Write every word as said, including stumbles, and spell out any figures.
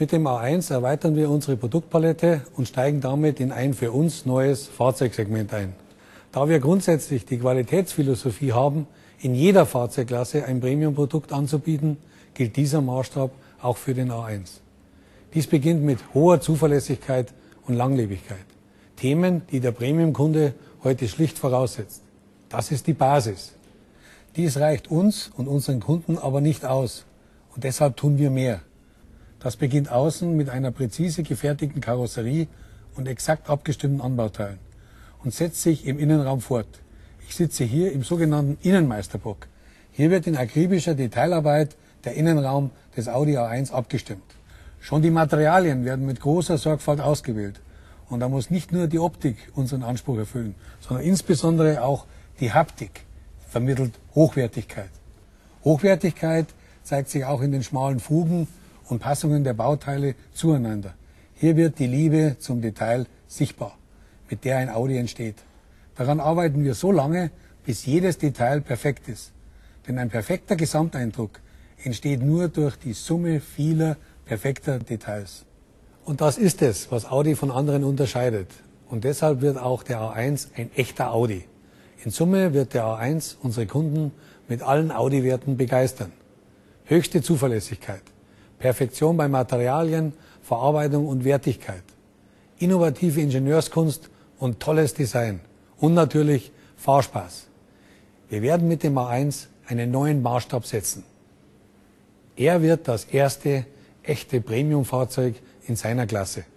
Mit dem A eins erweitern wir unsere Produktpalette und steigen damit in ein für uns neues Fahrzeugsegment ein. Da wir grundsätzlich die Qualitätsphilosophie haben, in jeder Fahrzeugklasse ein Premium-Produkt anzubieten, gilt dieser Maßstab auch für den A eins. Dies beginnt mit hoher Zuverlässigkeit und Langlebigkeit. Themen, die der Premium-Kunde heute schlicht voraussetzt. Das ist die Basis. Dies reicht uns und unseren Kunden aber nicht aus. Und deshalb tun wir mehr. Das beginnt außen mit einer präzise gefertigten Karosserie und exakt abgestimmten Anbauteilen und setzt sich im Innenraum fort. Ich sitze hier im sogenannten Innenmeisterbock. Hier wird in akribischer Detailarbeit der Innenraum des Audi A eins abgestimmt. Schon die Materialien werden mit großer Sorgfalt ausgewählt. Und da muss nicht nur die Optik unseren Anspruch erfüllen, sondern insbesondere auch die Haptik vermittelt Hochwertigkeit. Hochwertigkeit zeigt sich auch in den schmalen Fugen und Passungen der Bauteile zueinander. Hier wird die Liebe zum Detail sichtbar, mit der ein Audi entsteht. Daran arbeiten wir so lange, bis jedes Detail perfekt ist. Denn ein perfekter Gesamteindruck entsteht nur durch die Summe vieler perfekter Details. Und das ist es, was Audi von anderen unterscheidet. Und deshalb wird auch der A eins ein echter Audi. In Summe wird der A eins unsere Kunden mit allen Audi-Werten begeistern. Höchste Zuverlässigkeit, Perfektion bei Materialien, Verarbeitung und Wertigkeit, innovative Ingenieurskunst und tolles Design und natürlich Fahrspaß. Wir werden mit dem A eins einen neuen Maßstab setzen. Er wird das erste echte Premium-Fahrzeug in seiner Klasse.